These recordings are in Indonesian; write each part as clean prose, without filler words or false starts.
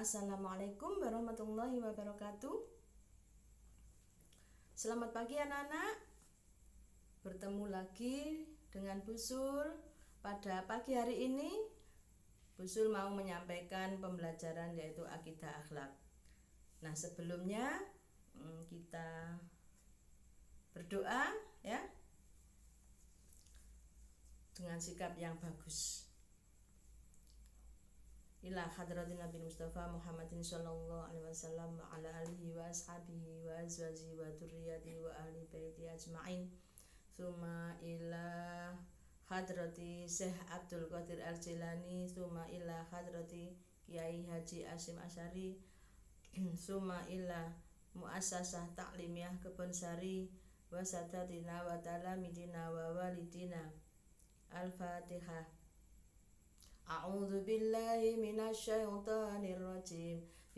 Assalamualaikum warahmatullahi wabarakatuh. Selamat pagi anak-anak. Bertemu lagi dengan Bu Sul. Pada pagi hari ini Bu Sul mau menyampaikan pembelajaran yaitu akidah akhlak. Nah, sebelumnya kita berdoa ya, dengan sikap yang bagus. Ila hadratin Nabi Mustafa Muhammadin sallallahu alaihi wasallam wa ala alihi wa ashabihi wa azwajihi wa dzurriyyatihi wa ahli baiti ajmain. Tsumma ila hadrati Syekh Abdul Qadir Al-Jilani, tsumma ila hadrati Kiai Haji Asyim Asyari, tsumma ila muassasah ta'limiyah Kebonsari wa sadatina wa talamidina wa walidina. Al-Fatihah. A'udzu billahi minasyaitonir rajim.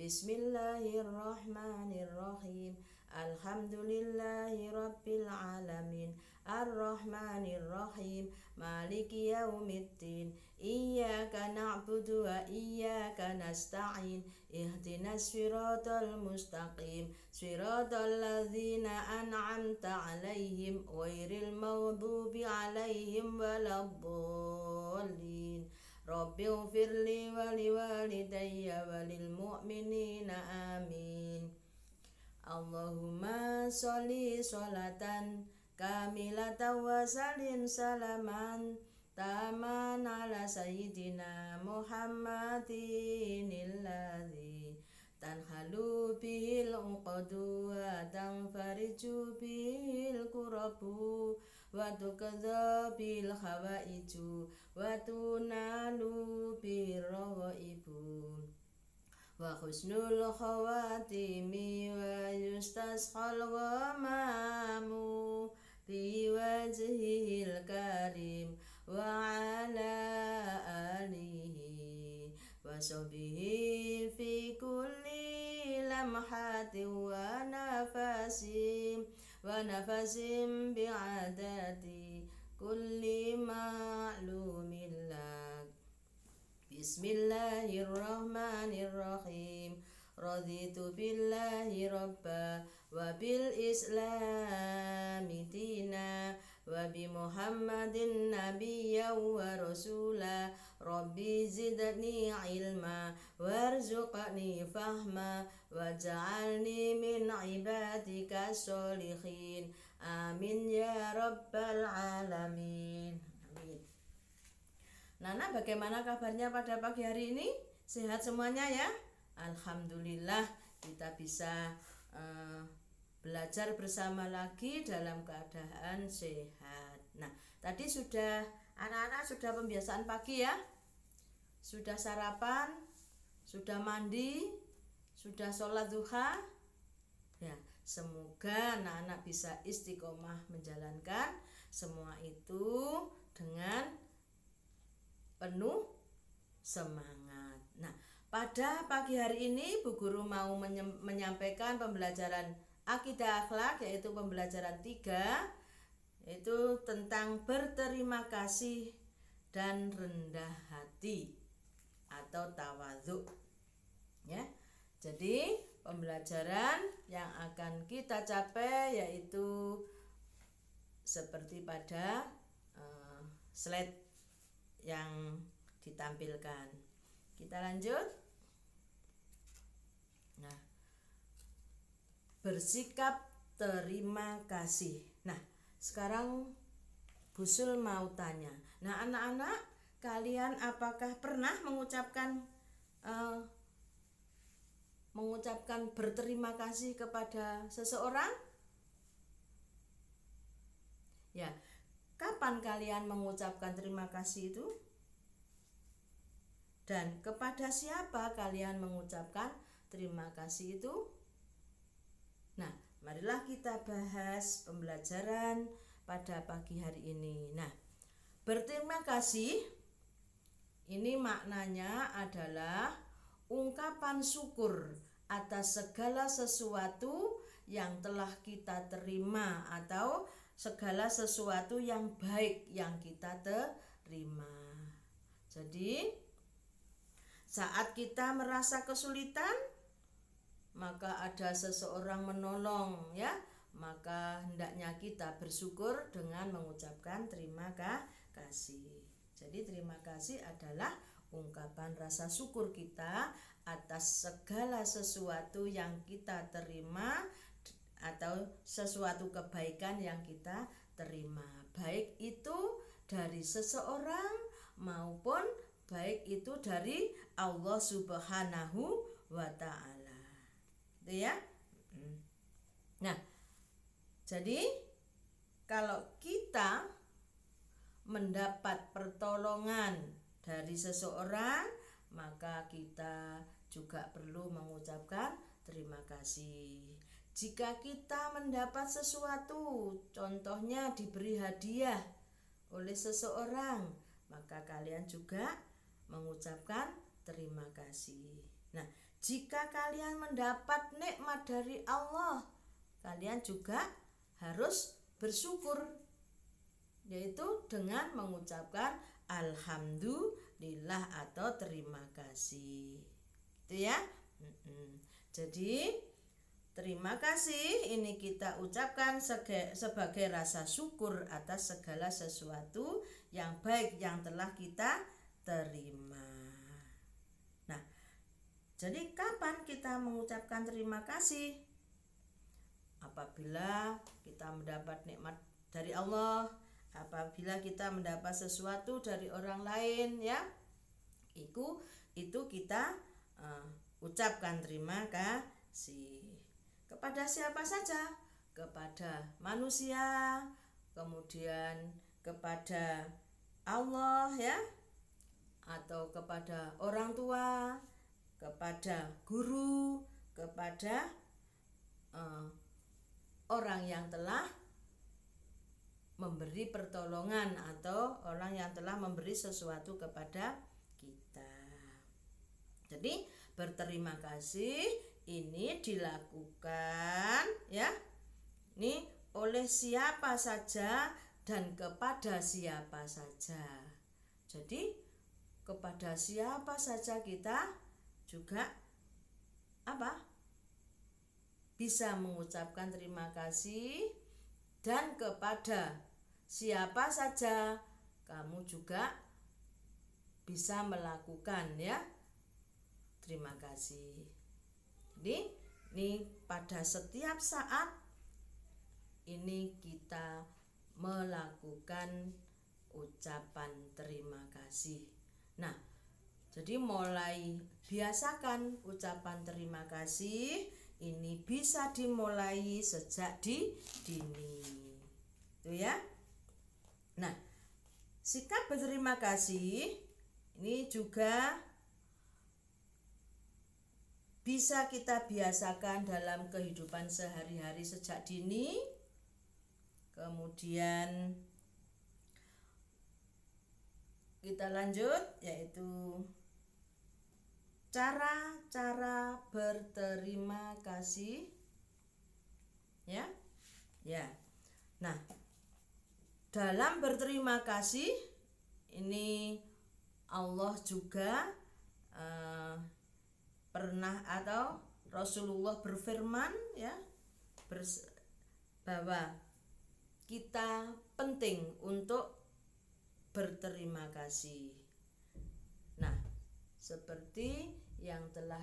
Bismillahirrahmanirrahim. Alhamdulillahi rabbil alamin. Ar-Rahmanir Rahim. Maliki yaumiddin. Iyyaka na'budu wa iyyaka nasta'in. Ihdinas siratal mustaqim. Siratal ladzina an'amta 'alaihim ghairil maghdubi 'alaihim waladdallin. Rabbi ufirli wali walidayya walil mu'minina amin. Allahumma sholli sholatan kamilatan wa salim salaman taman ala sayyidina Muhammadin alladzi tanhalu bihil uqadu wa tanfariju bihil kurabu wa tukadza bil hawaiju wa tunalu bir rawaibu wa husnul khawatimi wa yustasqal ghamamu bi wajhil karim wa ala alihi wa sahbihi fi kulli lamhatin wa nafasim bi'adati kulli ma'lumin lak. Bismillahirrahmanirrahim. Raditu billahi rabba wa bil islami dina wa bi Muhammadin nabiyya wa rasula. Rabbi zidni ilma warzuqni fahma waj'alni min ibadika sholihin. Amin ya rabbal alamin. Amin. Nana, bagaimana kabarnya pada pagi hari ini? Sehat semuanya ya? Alhamdulillah, kita bisa belajar bersama lagi dalam keadaan sehat. Nah, tadi anak-anak sudah pembiasaan pagi ya? Sudah sarapan? Sudah mandi? Sudah sholat duha? Ya, semoga anak-anak bisa istiqomah menjalankan semua itu dengan penuh semangat. Nah, pada pagi hari ini Bu Guru mau menyampaikan pembelajaran akidah akhlak, yaitu pembelajaran 3, yaitu tentang berterima kasih dan rendah hati atau tawadhu ya. Jadi pembelajaran yang akan kita capai yaitu seperti pada slide yang ditampilkan. Kita lanjut. Nah, bersikap terima kasih. Nah, sekarang Bu Sul mau tanya. Nah, anak-anak, kalian apakah pernah mengucapkan berterima kasih kepada seseorang? Ya, kapan kalian mengucapkan terima kasih itu? Dan kepada siapa kalian mengucapkan terima kasih itu? Nah, marilah kita bahas pembelajaran pada pagi hari ini. Nah, berterima kasih ini maknanya adalah ungkapan syukur atas segala sesuatu yang telah kita terima atau segala sesuatu yang baik yang kita terima. Jadi saat kita merasa kesulitan, maka ada seseorang menolong ya, maka hendaknya kita bersyukur dengan mengucapkan terima kasih. Jadi terima kasih adalah ungkapan rasa syukur kita atas segala sesuatu yang kita terima atau sesuatu kebaikan yang kita terima, baik itu dari seseorang maupun baik itu dari Allah Subhanahu wa Ta'ala. Itu ya. Nah, jadi kalau kita mendapat pertolongan dari seseorang, maka kita juga perlu mengucapkan terima kasih. Jika kita mendapat sesuatu, contohnya diberi hadiah oleh seseorang, maka kalian juga mengucapkan terima kasih. Nah, jika kalian mendapat nikmat dari Allah, kalian juga harus bersyukur, yaitu dengan mengucapkan alhamdulillah atau terima kasih. Itu ya. Jadi terima kasih ini kita ucapkan sebagai rasa syukur atas segala sesuatu yang baik yang telah kita terima. Nah, jadi kapan kita mengucapkan terima kasih? Apabila kita mendapat nikmat dari Allah, apabila kita mendapat sesuatu dari orang lain ya, itu kita ucapkan terima kasih. Kepada siapa saja? Kepada manusia, kemudian kepada Allah ya, atau kepada orang tua, kepada guru, kepada orang yang telah memberi pertolongan atau orang yang telah memberi sesuatu kepada kita. Jadi berterima kasih ini dilakukan ya, ini oleh siapa saja dan kepada siapa saja. Jadi kepada siapa saja kita juga bisa mengucapkan terima kasih, dan kepada siapa saja kamu juga bisa melakukan ya terima kasih. Jadi ini pada setiap saat ini kita melakukan ucapan terima kasih. Nah, jadi mulai biasakan ucapan terima kasih ini bisa dimulai sejak dini. Itu ya. Nah, sikap berterima kasih ini juga bisa kita biasakan dalam kehidupan sehari-hari sejak dini. Kemudian kita lanjut, yaitu cara-cara berterima kasih ya. Nah, dalam berterima kasih ini Allah juga pernah atau Rasulullah berfirman ya, bahwa kita penting untuk berterima kasih. Nah, seperti yang telah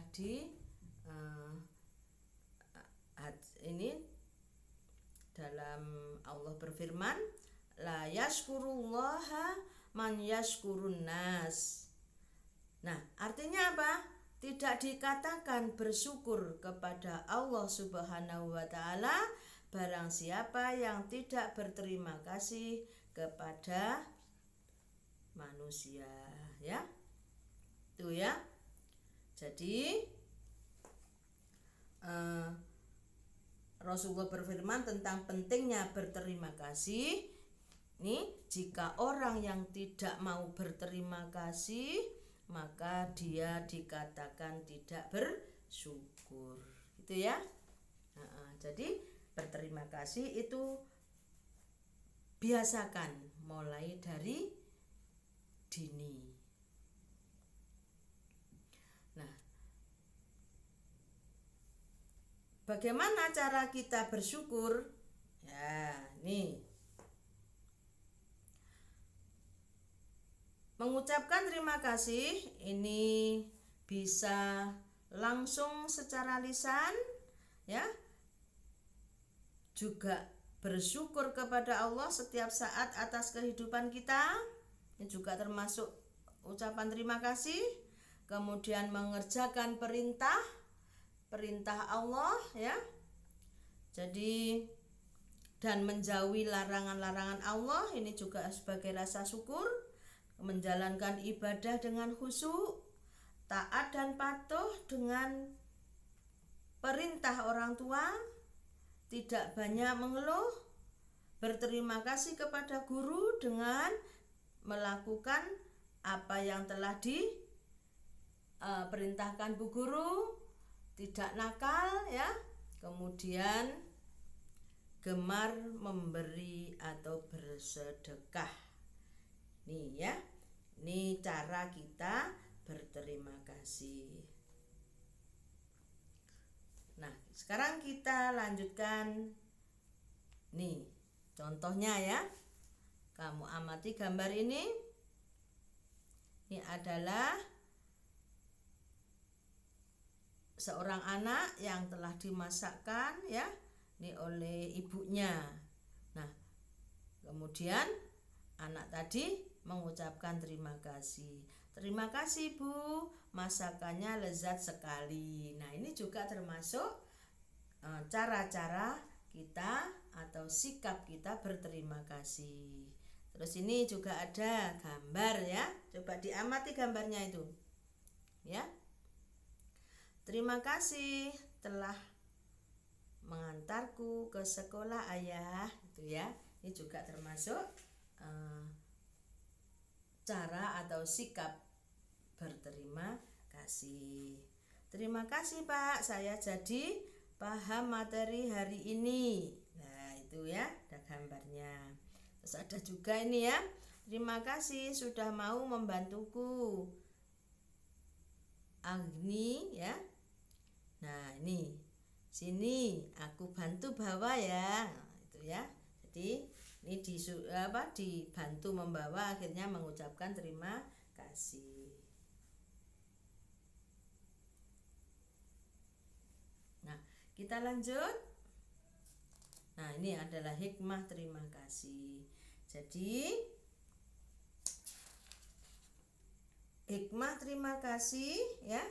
ini dalam Allah berfirman, la yashkurullaha man yashkurun nas. Nah, artinya apa? Tidak dikatakan bersyukur kepada Allah Subhanahu wa Ta'ala barang siapa yang tidak berterima kasih kepada manusia ya. Itu ya. Jadi Rasulullah berfirman tentang pentingnya berterima kasih. Nih, jika orang yang tidak mau berterima kasih, maka dia dikatakan tidak bersyukur. Gitu ya. Jadi berterima kasih itu biasakan mulai dari dini. bagaimana cara kita bersyukur? Ya, nih. Mengucapkan terima kasih ini bisa langsung secara lisan, ya. Juga bersyukur kepada Allah setiap saat atas kehidupan kita. Ini juga termasuk ucapan terima kasih. Kemudian mengerjakan perintah Allah, ya. Jadi dan menjauhi larangan-larangan Allah ini juga sebagai rasa syukur. Menjalankan ibadah dengan khusyuk, taat dan patuh dengan perintah orang tua, tidak banyak mengeluh, berterima kasih kepada guru dengan melakukan apa yang telah diperintahkan bu guru, tidak nakal, ya. Kemudian gemar memberi atau bersedekah. Nih ya. Ini cara kita berterima kasih. Nah, sekarang kita lanjutkan. Nih, contohnya ya. Kamu amati gambar ini. Ini adalah seorang anak yang telah dimasakkan, ya. Ini oleh ibunya. Nah, kemudian anak tadi mengucapkan terima kasih. Terima kasih Bu, masakannya lezat sekali. Nah, ini juga termasuk cara-cara kita atau sikap kita berterima kasih. Terus ini juga ada gambar, ya. Coba diamati gambarnya itu. Ya. Terima kasih telah mengantarku ke sekolah Ayah, itu ya. Ini juga termasuk cara atau sikap berterima kasih. Terima kasih Pak, saya jadi paham materi hari ini. Nah, itu ya, ada gambarnya. Terus ada juga ini ya. Terima kasih sudah mau membantuku. Agni, ya. Nah, ini. Sini aku bantu bawa ya. Nah, itu ya. Jadi ini dibantu membawa, akhirnya mengucapkan terima kasih. Nah, kita lanjut. Nah, ini adalah hikmah terima kasih. Jadi hikmah terima kasih, ya.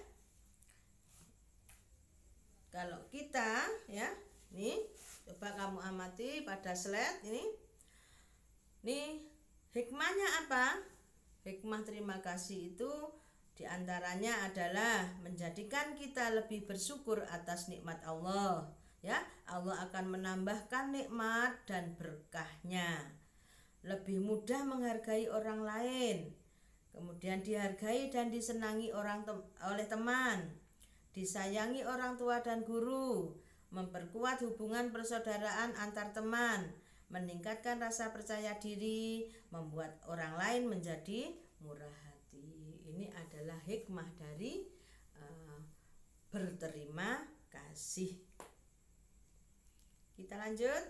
Kalau kita, ya, nih coba kamu amati pada slide ini. Nih, hikmahnya apa? Hikmah terima kasih itu diantaranya adalah menjadikan kita lebih bersyukur atas nikmat Allah. Ya, Allah akan menambahkan nikmat dan berkahnya. Lebih mudah menghargai orang lain. Kemudian dihargai dan disenangi oleh teman. Disayangi orang tua dan guru. Memperkuat hubungan persaudaraan antar teman. Meningkatkan rasa percaya diri, membuat orang lain menjadi murah hati. Ini adalah hikmah dari berterima kasih. Kita lanjut.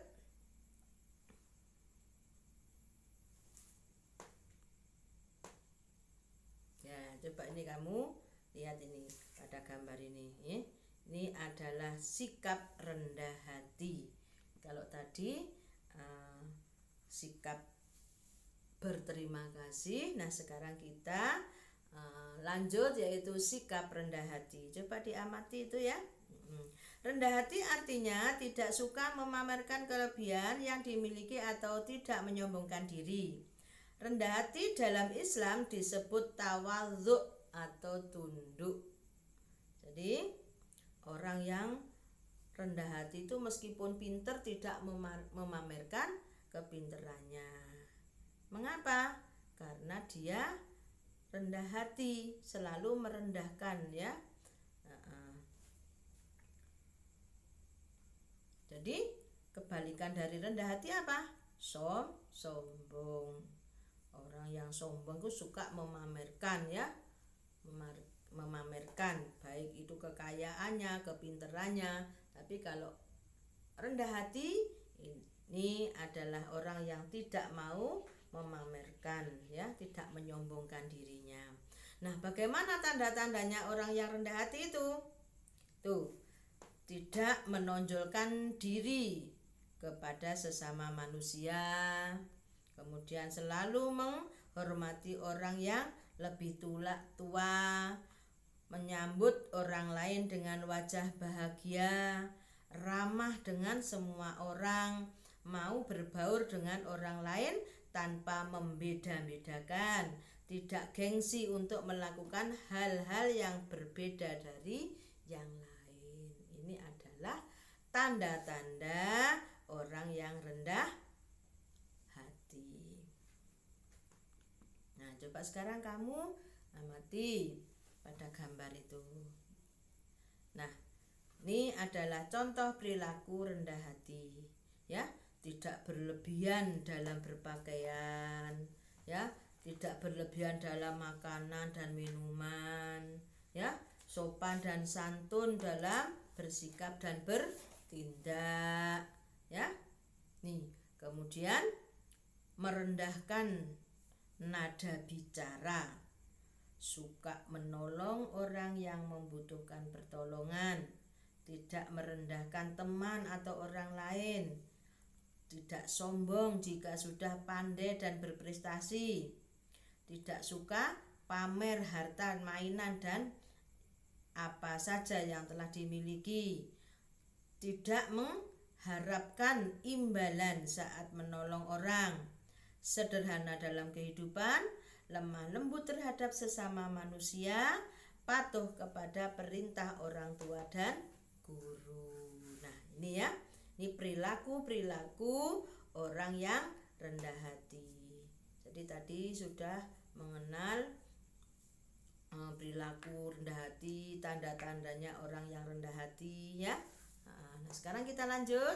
Ya, coba ini kamu lihat ini pada gambar ini. Ini adalah sikap rendah hati. Kalau tadi sikap berterima kasih. Nah, sekarang kita lanjut yaitu sikap rendah hati. Coba diamati itu ya. Rendah hati artinya tidak suka memamerkan kelebihan yang dimiliki atau tidak menyombongkan diri. Rendah hati dalam Islam disebut tawadhu atau tunduk. Jadi orang yang rendah hati itu meskipun pinter tidak memamerkan kepinterannya. Mengapa? Karena dia rendah hati, selalu merendahkan, ya. Jadi kebalikan dari rendah hati apa? Sombong. Orang yang sombong itu suka memamerkan, ya. Memamerkan baik itu kekayaannya, kepinterannya, Tapi kalau rendah hati ini adalah orang yang tidak mau memamerkan, ya, tidak menyombongkan dirinya. Nah, bagaimana tanda-tandanya orang yang rendah hati itu? Tuh, tidak menonjolkan diri kepada sesama manusia, kemudian selalu menghormati orang yang lebih tua, menyambut orang lain dengan wajah bahagia, ramah dengan semua orang, mau berbaur dengan orang lain tanpa membeda-bedakan, tidak gengsi untuk melakukan hal-hal yang berbeda dari yang lain. Ini adalah tanda-tanda orang yang rendah hati. Nah, coba sekarang kamu amati pada gambar itu. Nah, ini adalah contoh perilaku rendah hati, ya. Tidak berlebihan dalam berpakaian, ya, tidak berlebihan dalam makanan dan minuman, ya, sopan dan santun dalam bersikap dan bertindak, ya. Nih, kemudian merendahkan nada bicara, suka menolong orang yang membutuhkan pertolongan, tidak merendahkan teman atau orang lain, tidak sombong jika sudah pandai dan berprestasi, tidak suka pamer harta, mainan, dan apa saja yang telah dimiliki, tidak mengharapkan imbalan saat menolong orang, sederhana dalam kehidupan, lemah lembut terhadap sesama manusia, patuh kepada perintah orang tua dan guru. Nah, ini ya, ini perilaku orang yang rendah hati. Jadi tadi sudah mengenal perilaku rendah hati, tanda-tandanya orang yang rendah hati, ya. Nah, sekarang kita lanjut.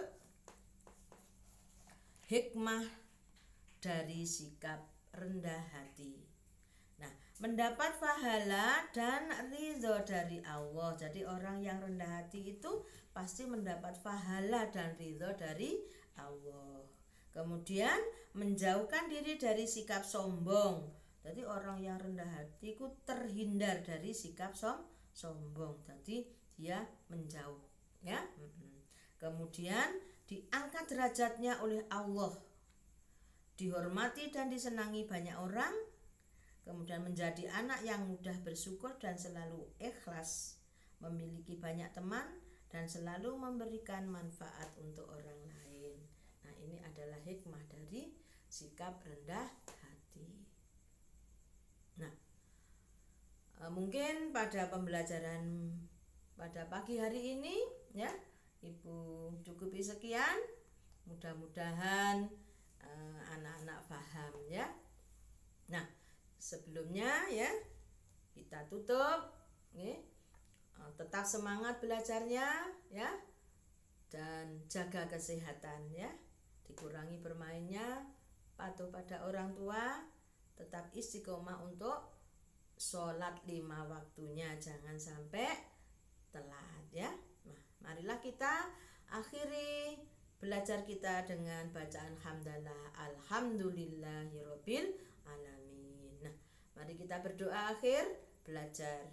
Hikmah dari sikap rendah hati. Nah, mendapat pahala dan ridho dari Allah. Jadi orang yang rendah hati itu pasti mendapat pahala dan ridho dari Allah. Kemudian menjauhkan diri dari sikap sombong. Jadi orang yang rendah hati itu terhindar dari sikap sombong. Jadi dia menjauh, ya. Kemudian diangkat derajatnya oleh Allah, dihormati dan disenangi banyak orang. Kemudian menjadi anak yang mudah bersyukur dan selalu ikhlas, memiliki banyak teman dan selalu memberikan manfaat untuk orang lain. Nah, ini adalah hikmah dari sikap rendah hati. Nah, mungkin pada pembelajaran pada pagi hari ini, ya, Ibu cukupi sekian. Mudah-mudahan anak-anak paham, ya. Nah, sebelumnya, ya, kita tutup, ya. Tetap semangat belajarnya, ya, dan jaga kesehatan, ya. Dikurangi bermainnya, patuh pada orang tua, tetap istiqomah untuk sholat 5 waktunya, jangan sampai telat, ya. Nah, marilah kita akhiri belajar kita dengan bacaan hamdalah alhamdulillahirabbil alamin. Nah, mari kita berdoa akhir belajar.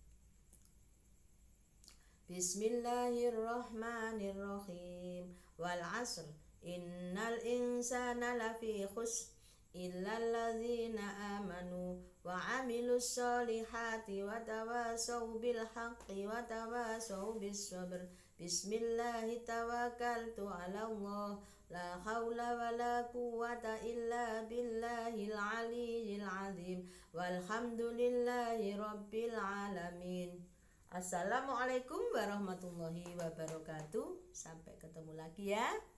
Bismillahirrahmanirrahim. Wal 'asr innal insana lafi khusr illal ladzina amanu wa 'amilus solihati wa tawasaw bil haqqi wa tawasaw bis sabr. Bismillahi tawakkaltu 'ala Allah la haula wala quwwata illa billahil aliyyil azim walhamdulillahi rabbil alamin. Assalamualaikum warahmatullahi wabarakatuh. Sampai ketemu lagi, ya.